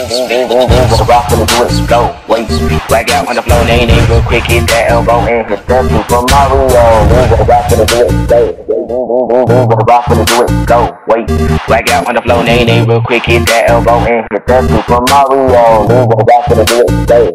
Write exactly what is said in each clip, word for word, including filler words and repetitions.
rock when it do it slow. Wait, swag out on the floor, nae nae real quick, hit that elbow and hit that Super Mario. Rock when it do it slow. Rock when it do it slow. Wait, swag out on the floor, nae nae real quick, hit that elbow and hit that Super Mario. Rock when it do it slow.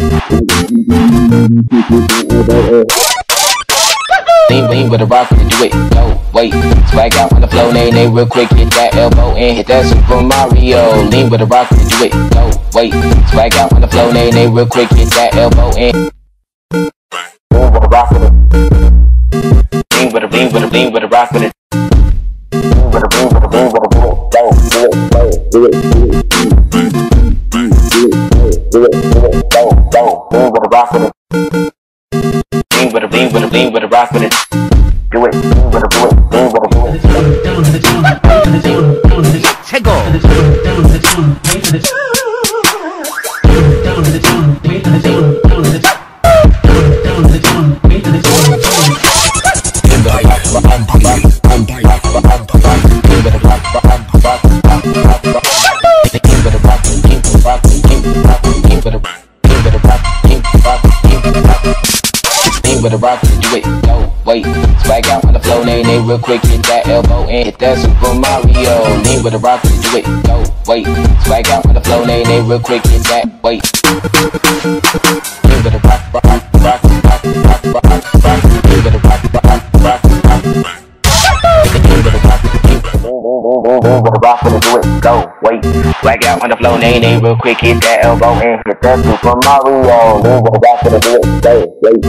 Wait. Lean, lean with a rock when it do it slow. Wait, swag out on the floor, nae nae real quick, hit that elbow and hit that Super Mario. Lean with a rock when it do it slow. Wait, swag out on the floor, nae nae real quick, hit that elbow and lean with a rock when it. Lean with a lean with a lean with a rock when it. Lean with a lean with a lean with a do it slow, do it slow, do it, do it, do it, do it, do it slow, slow. Lean with a rock when it. Lean with a lean with a lean with a rock with it. Do it, lean with a do it, lean with a do it. Chego. With a rock when it do it slow. Wait, swag out on the floor, nae nae real quick, hit that elbow and hit that Super Mario. Lean with a rock when it do it slow. Wait, swag out on the floor, nae nae real quick, hit that. Wait, lean with a rock, rock, rock, rock, rock, rock, rock. Lean with a rock, rock, rock, rock. Lean with a rock, lean with a rock when it do it slow. Wait, swag out on the floor, nae nae real quick, hit that elbow and hit that Super Mario. Lean with a rock when it do it slow. Wait.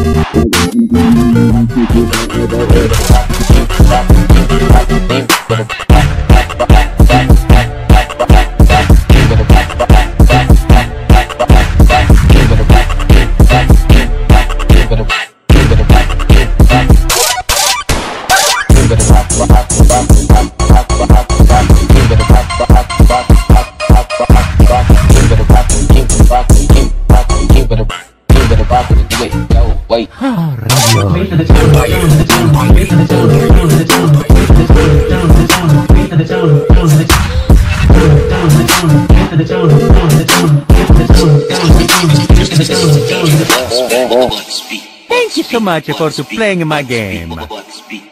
Wait. Thank you so much for playing my game.